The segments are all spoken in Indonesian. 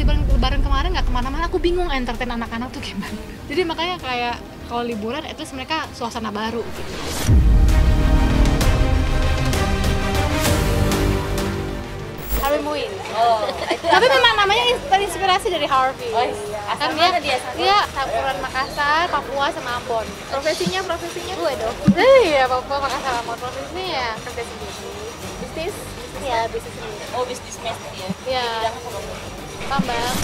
lebaran kemarin nggak kemana-mana, aku bingung entertain anak-anak tuh gimana. Jadi makanya kayak kalau liburan itu mereka suasana baru gitu. Harvey Moise. Oh, Tapi memang namanya terinspirasi dari Harvey. Oh iya. Asal Kan mana dia? Dia campuran Makassar, Papua sama Ambon. Profesinya gue dong. Iya, Papua, Makassar, Ambon. Profesinya ya kerja sendiri. Bisnis? Ya, bisnis sendiri. Oh, bisnis mes dia. Iya. Bidang apa? Tambang.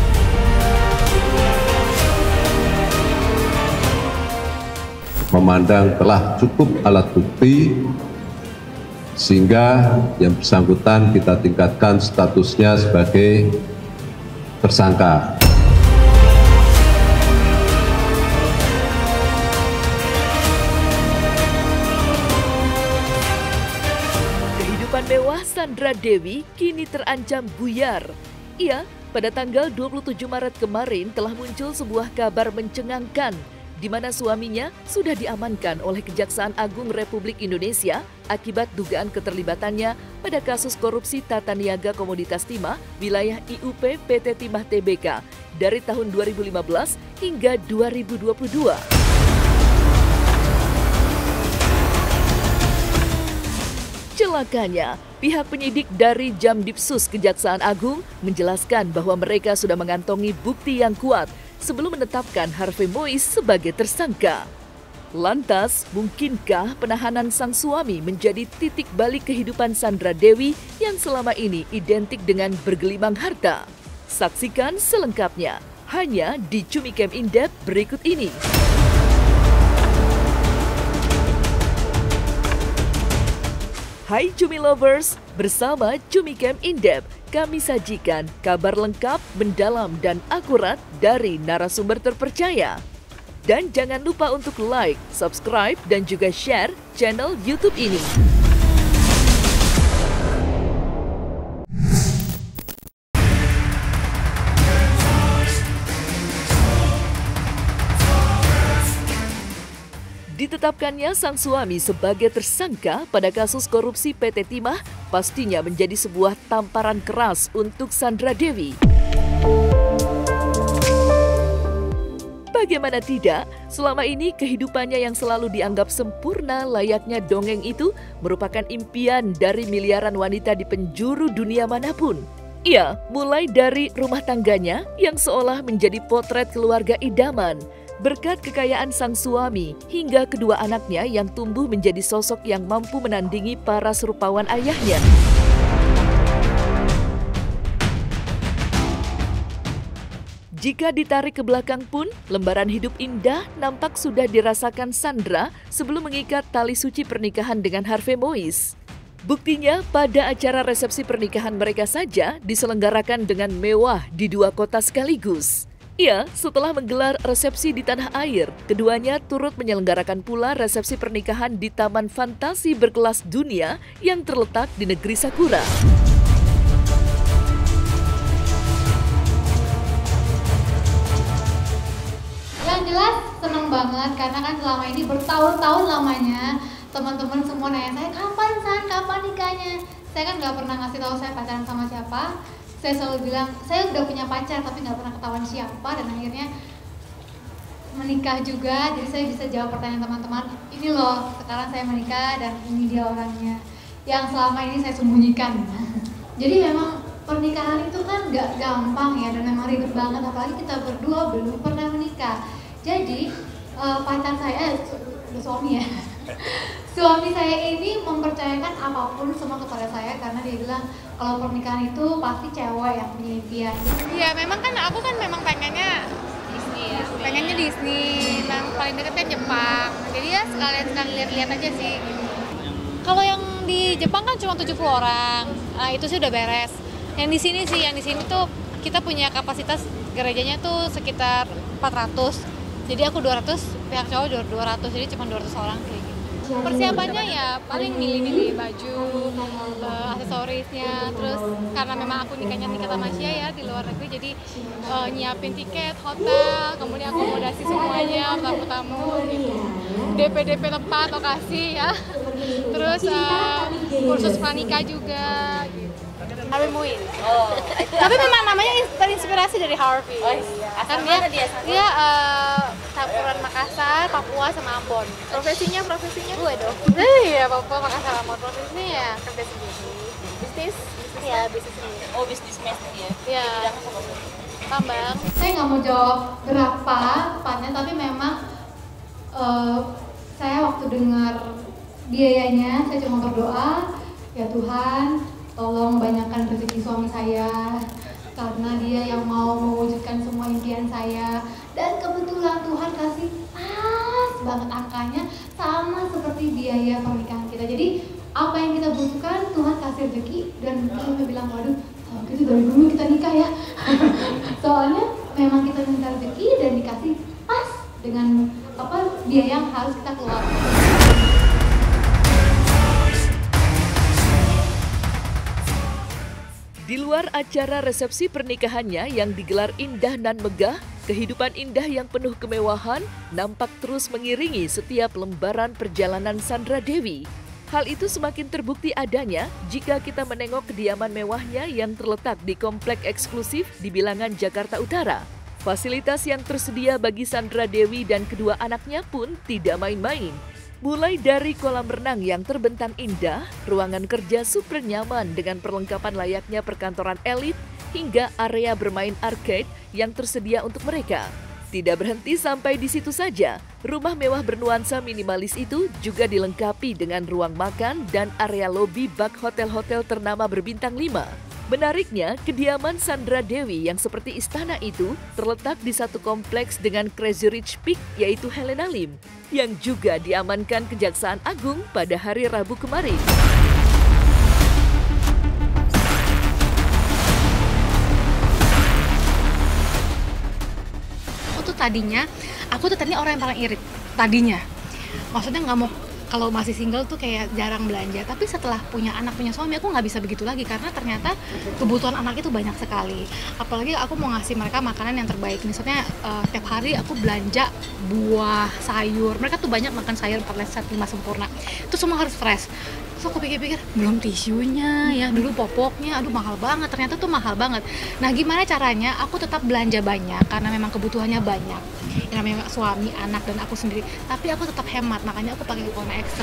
Memandang telah cukup alat bukti sehingga yang bersangkutan kita tingkatkan statusnya sebagai tersangka. Kehidupan mewah Sandra Dewi kini terancam buyar. Ia pada tanggal 27 Maret kemarin telah muncul sebuah kabar mencengangkan di mana suaminya sudah diamankan oleh Kejaksaan Agung Republik Indonesia akibat dugaan keterlibatannya pada kasus korupsi tata niaga komoditas timah wilayah IUP PT Timah Tbk dari tahun 2015 hingga 2022. Celakanya, pihak penyidik dari Jamdipsus Kejaksaan Agung menjelaskan bahwa mereka sudah mengantongi bukti yang kuat sebelum menetapkan Harvey Moise sebagai tersangka. Lantas, mungkinkah penahanan sang suami menjadi titik balik kehidupan Sandra Dewi yang selama ini identik dengan bergelimang harta? Saksikan selengkapnya hanya di Cumi Camp In-Depth berikut ini. Hai Cumi Lovers, bersama Cumi Camp In-Depth, kami sajikan kabar lengkap, mendalam, dan akurat dari narasumber terpercaya. Dan jangan lupa untuk like, subscribe, dan juga share channel YouTube ini. Ditetapkannya sang suami sebagai tersangka pada kasus korupsi PT Timah pastinya menjadi sebuah tamparan keras untuk Sandra Dewi. Bagaimana tidak, selama ini kehidupannya yang selalu dianggap sempurna layaknya dongeng itu merupakan impian dari miliaran wanita di penjuru dunia manapun. Ia mulai dari rumah tangganya yang seolah menjadi potret keluarga idaman, berkat kekayaan sang suami hingga kedua anaknya yang tumbuh menjadi sosok yang mampu menandingi para serupawan ayahnya. Jika ditarik ke belakang pun, lembaran hidup indah nampak sudah dirasakan Sandra sebelum mengikat tali suci pernikahan dengan Harvey Moise. Buktinya, pada acara resepsi pernikahan mereka saja diselenggarakan dengan mewah di dua kota sekaligus. Ya, setelah menggelar resepsi di tanah air, keduanya turut menyelenggarakan pula resepsi pernikahan di Taman Fantasi berkelas dunia yang terletak di negeri Sakura. Yang jelas seneng banget karena kan selama ini bertahun-tahun lamanya teman-teman semua nanya saya kapan San, kapan nikahnya. Saya kan nggak pernah ngasih tahu saya pacaran sama siapa. Saya selalu bilang, saya udah punya pacar tapi nggak pernah ketahuan siapa, dan akhirnya menikah juga. Jadi saya bisa jawab pertanyaan teman-teman, ini loh sekarang saya menikah dan ini dia orangnya yang selama ini saya sembunyikan. Jadi memang pernikahan itu kan nggak gampang ya, dan memang ribet banget, apalagi kita berdua belum pernah menikah. Jadi pacar saya, udah suami ya, suami saya ini mempercayakan apapun semua kepada saya karena dia bilang kalau pernikahan itu pasti cewek yang punya impian. Iya, memang kan aku kan memang pengennya Disney ya. Pengennya Disney, yang paling deket kan Jepang. Jadi ya sekalian lihat-lihat aja sih. Kalau yang di Jepang kan cuma 70 orang. Nah, itu sih udah beres. Yang di sini sih, yang di sini tuh kita punya kapasitas gerejanya tuh sekitar 400. Jadi aku 200, pihak cowok 200. Jadi cuma 200 orang kayak gitu. Persiapannya ya paling milih-milih baju, aksesorisnya, terus karena memang aku nikah sama Asia ya di luar negeri, jadi nyiapin tiket, hotel, kemudian akomodasi semuanya, tamu-tamu gitu, DP tempat, lokasi ya, terus kursus pranikah juga gitu. Harvey Muiz. Oh, Tapi memang namanya terinspirasi dari Harvey. Oh, iya. Kan Asal mana dia? dia campuran Makassar, Papua sama Ambon. Profesinya? Gue dong. Iya, Papua, Makassar, Ambon. Profesinya ya kerja sendiri. Bisnis? Ya, bisnis sendiri. Oh, bisnis ya. Iya. Bidangnya apa? Tambang. Saya nggak mau jawab berapa tepatnya, tapi memang saya waktu dengar biayanya, saya cuma berdoa, ya Tuhan, tolong banyakkan rezeki suami saya, karena dia yang mau mewujudkan semua impian saya. Dan kebetulan Tuhan kasih pas banget angkanya, sama seperti biaya pernikahan kita. Jadi apa yang kita butuhkan Tuhan kasih rezeki, dan kami bilang, waduh, gitu dari dulu kita nikah ya. Soalnya memang kita minta rezeki dan dikasih pas dengan biaya yang harus kita keluarkan. Di luar acara resepsi pernikahannya yang digelar indah dan megah, kehidupan indah yang penuh kemewahan nampak terus mengiringi setiap lembaran perjalanan Sandra Dewi. Hal itu semakin terbukti adanya jika kita menengok kediaman mewahnya yang terletak di komplek eksklusif di Bilangan, Jakarta Utara. Fasilitas yang tersedia bagi Sandra Dewi dan kedua anaknya pun tidak main-main. Mulai dari kolam renang yang terbentang indah, ruangan kerja super nyaman dengan perlengkapan layaknya perkantoran elit, hingga area bermain arcade yang tersedia untuk mereka. Tidak berhenti sampai di situ saja, rumah mewah bernuansa minimalis itu juga dilengkapi dengan ruang makan dan area lobi bak hotel-hotel ternama berbintang 5. Menariknya, kediaman Sandra Dewi yang seperti istana itu terletak di satu kompleks dengan Crazy Rich Peak, yaitu Helena Lim, yang juga diamankan Kejaksaan Agung pada hari Rabu kemarin. Aku tuh tadinya orang yang paling irit tadinya. Maksudnya nggak mau, kalau masih single tuh kayak jarang belanja. Tapi setelah punya anak, punya suami, aku nggak bisa begitu lagi karena ternyata kebutuhan anak itu banyak sekali. Apalagi aku mau ngasih mereka makanan yang terbaik. Misalnya tiap hari aku belanja buah, sayur. Mereka tuh banyak makan sayur 4 set 5 sempurna. Itu semua harus fresh. Terus aku pikir-pikir, belum tisunya ya, dulu popoknya, aduh mahal banget, ternyata tuh mahal banget. Nah gimana caranya aku tetap belanja banyak, karena memang kebutuhannya banyak. Yang namanya suami, anak, dan aku sendiri. Tapi aku tetap hemat, makanya aku pakai kupon ekstra.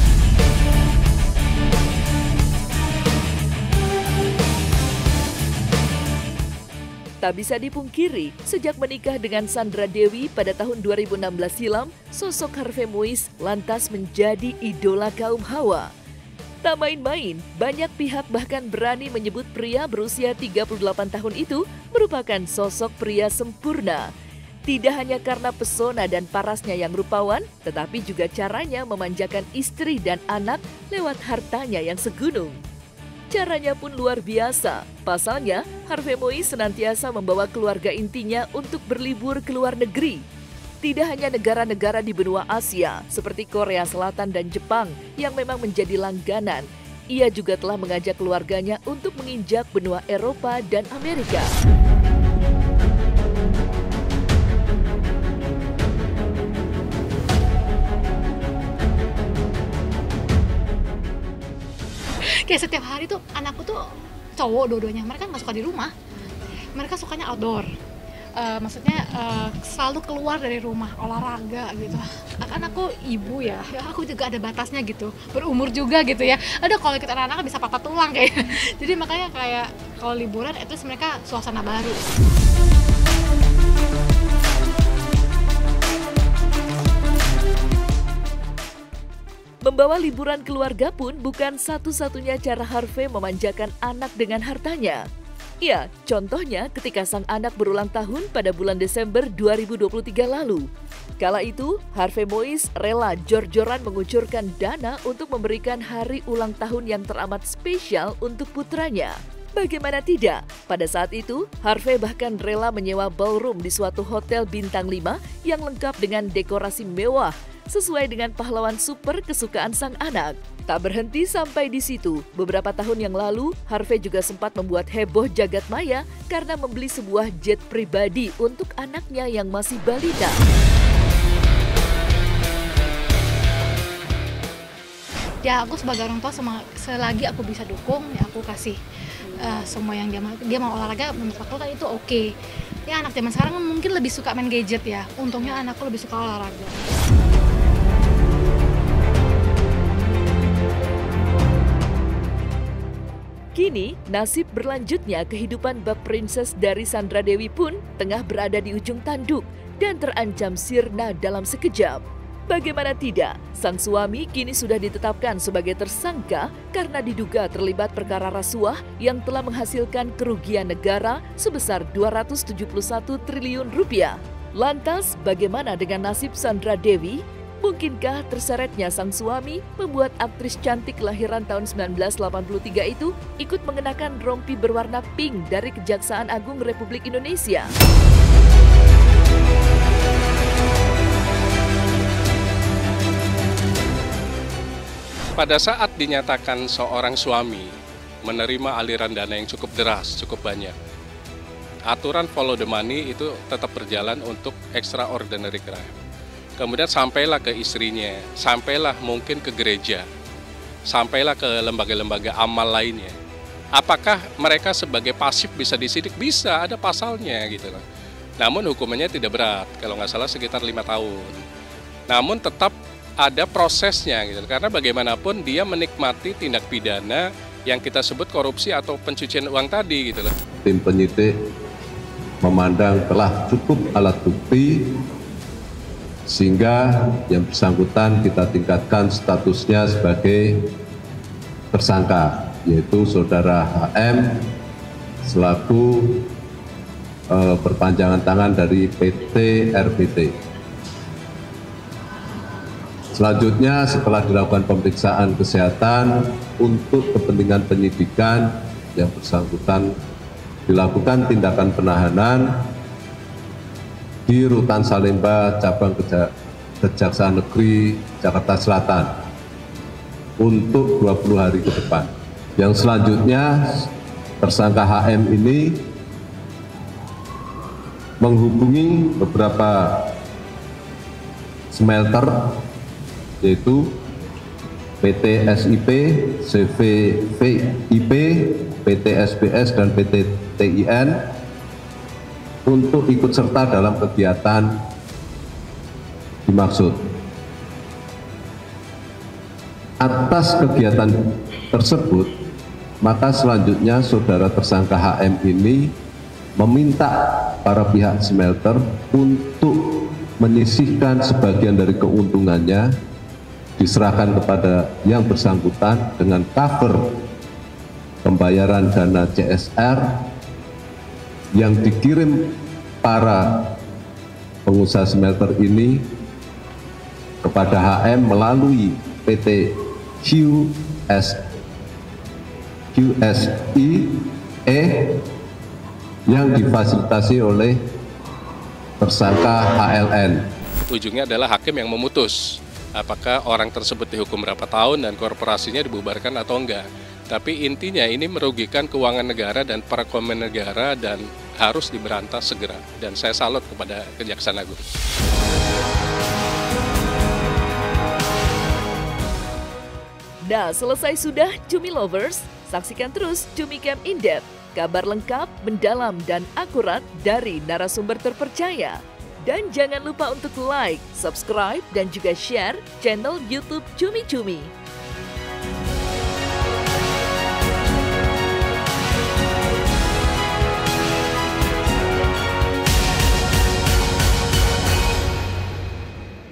Tak bisa dipungkiri, sejak menikah dengan Sandra Dewi pada tahun 2016 silam, sosok Harvey Muiz lantas menjadi idola kaum hawa. Tak main-main, banyak pihak bahkan berani menyebut pria berusia 38 tahun itu merupakan sosok pria sempurna. Tidak hanya karena pesona dan parasnya yang rupawan, tetapi juga caranya memanjakan istri dan anak lewat hartanya yang segunung. Caranya pun luar biasa. Pasalnya, Harvey Muiz senantiasa membawa keluarga intinya untuk berlibur ke luar negeri. Tidak hanya negara-negara di benua Asia seperti Korea Selatan dan Jepang yang memang menjadi langganan, ia juga telah mengajak keluarganya untuk menginjak benua Eropa dan Amerika. Kayak setiap hari tuh anakku tuh cowok dua-duanya, mereka nggak suka di rumah, mereka sukanya outdoor. Maksudnya selalu keluar dari rumah, olahraga gitu. Kan aku ibu ya, aku juga ada batasnya gitu, berumur juga gitu ya. Ada kalau kita anak-anak bisa patah tulang kayak. Jadi makanya kayak kalau liburan at least mereka suasana baru. Membawa liburan keluarga pun bukan satu-satunya cara Harvey memanjakan anak dengan hartanya. Ya, contohnya ketika sang anak berulang tahun pada bulan Desember 2023 lalu. Kala itu, Harvey Muiz rela jor-joran mengucurkan dana untuk memberikan hari ulang tahun yang teramat spesial untuk putranya. Bagaimana tidak, pada saat itu Harvey bahkan rela menyewa ballroom di suatu hotel bintang 5 yang lengkap dengan dekorasi mewah, sesuai dengan pahlawan super kesukaan sang anak. Tak berhenti sampai di situ, beberapa tahun yang lalu, Harvey juga sempat membuat heboh jagat maya karena membeli sebuah jet pribadi untuk anaknya yang masih balita. Ya aku sebagai orang tua selagi aku bisa dukung, ya aku kasih semua yang dia mau olahraga, menurut aku kan itu oke. Ya anak zaman sekarang mungkin lebih suka main gadget ya, untungnya anakku lebih suka olahraga. Kini, nasib berlanjutnya kehidupan bab princess dari Sandra Dewi pun tengah berada di ujung tanduk dan terancam sirna dalam sekejap. Bagaimana tidak, sang suami kini sudah ditetapkan sebagai tersangka karena diduga terlibat perkara rasuah yang telah menghasilkan kerugian negara sebesar 271 triliun rupiah. Lantas, bagaimana dengan nasib Sandra Dewi? Mungkinkah terseretnya sang suami membuat aktris cantik kelahiran tahun 1983 itu ikut mengenakan rompi berwarna pink dari Kejaksaan Agung Republik Indonesia? Pada saat dinyatakan seorang suami menerima aliran dana yang cukup deras, cukup banyak, aturan follow the money itu tetap berjalan untuk extraordinary crime. Kemudian sampailah ke istrinya, sampailah mungkin ke gereja, sampailah ke lembaga-lembaga amal lainnya. Apakah mereka sebagai pasif bisa disidik? Bisa, ada pasalnya gitu loh. Namun hukumannya tidak berat, kalau nggak salah sekitar 5 tahun. Namun tetap ada prosesnya gitu, karena bagaimanapun dia menikmati tindak pidana yang kita sebut korupsi atau pencucian uang tadi gitu loh. Tim penyidik memandang telah cukup alat bukti sehingga yang bersangkutan kita tingkatkan statusnya sebagai tersangka, yaitu saudara HM selaku perpanjangan tangan dari PT RBT. Selanjutnya setelah dilakukan pemeriksaan kesehatan untuk kepentingan penyidikan, yang bersangkutan dilakukan tindakan penahanan di Rutan Salemba Cabang Kejaksaan Negeri Jakarta Selatan untuk 20 hari ke depan. Yang selanjutnya tersangka HM ini menghubungi beberapa smelter yaitu PT SIP, CVVIP, PT SBS, dan PT TIN untuk ikut serta dalam kegiatan dimaksud. Atas kegiatan tersebut, maka selanjutnya saudara tersangka HM ini meminta para pihak smelter untuk menyisihkan sebagian dari keuntungannya diserahkan kepada yang bersangkutan dengan cover pembayaran dana CSR yang dikirim para pengusaha smelter ini kepada HM melalui PT QSIE yang difasilitasi oleh tersangka HLN. Ujungnya adalah hakim yang memutus apakah orang tersebut dihukum berapa tahun dan korporasinya dibubarkan atau enggak. Tapi intinya ini merugikan keuangan negara dan perekonomian negara dan harus diberantas segera. Dan saya salut kepada Kejaksaan Agung. Nah, selesai sudah Cumi Lovers? Saksikan terus Cumi Camp In-Depth. Kabar lengkap, mendalam, dan akurat dari narasumber terpercaya. Dan jangan lupa untuk like, subscribe, dan juga share channel YouTube Cumi Cumi.